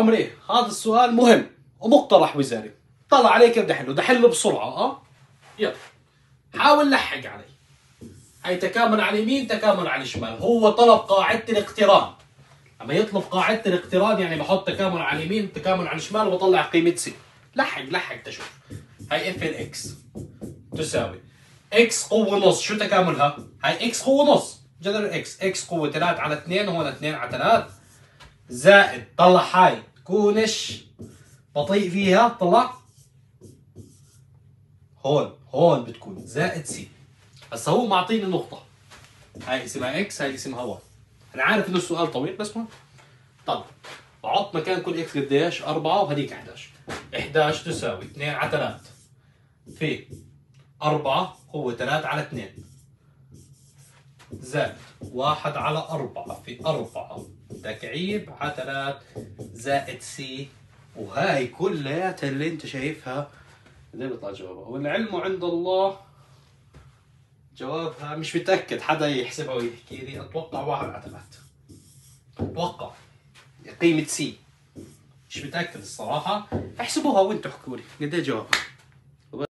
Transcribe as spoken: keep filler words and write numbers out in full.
عمري هذا السؤال مهم ومقترح وزاري. طلع عليك بدي احله، بدي احله بسرعة. اه يلا حاول لحق علي. هي تكامل على اليمين تكامل على الشمال، هو طلب قاعدة الاقتران. لما يطلب قاعدة الاقتران يعني بحط تكامل على اليمين تكامل على الشمال وبطلع قيمة سي. لحق لحق تشوف. هي اف ال اكس تساوي اكس قوة نص، شو تكاملها؟ هي اكس قوة نص جذر اكس، اكس قوة ثلاثة على اثنين وهون اثنين على ثلاثة زائد طلع هاي تكونش بطيء فيها، طلع هون هون بتكون زائد سي. هسا هو معطيني نقطة، هاي اسمها اكس هاي اسمها واي. انا عارف انه السؤال طويل بس ما طلع بحط مكان كل اكس قديش؟ أربعة وهذيك إحدى عشر. إحدى عشر تساوي اثنين على ثلاثة في أربعة هو ثلاثة على اثنين زائد واحد على أربعة في أربعة تكعيب على ثلاثة زائد سي. وهاي كلياتها اللي انت شايفها زي بيطلع جوابها، والعلم عند الله. جوابها مش متأكد، حدا يحسبها ويحكي لي. اتوقع واحد على ثلاثة، اتوقع قيمة سي، مش متأكد الصراحة. احسبوها وانتوا احكوا لي قد ايه جوابها.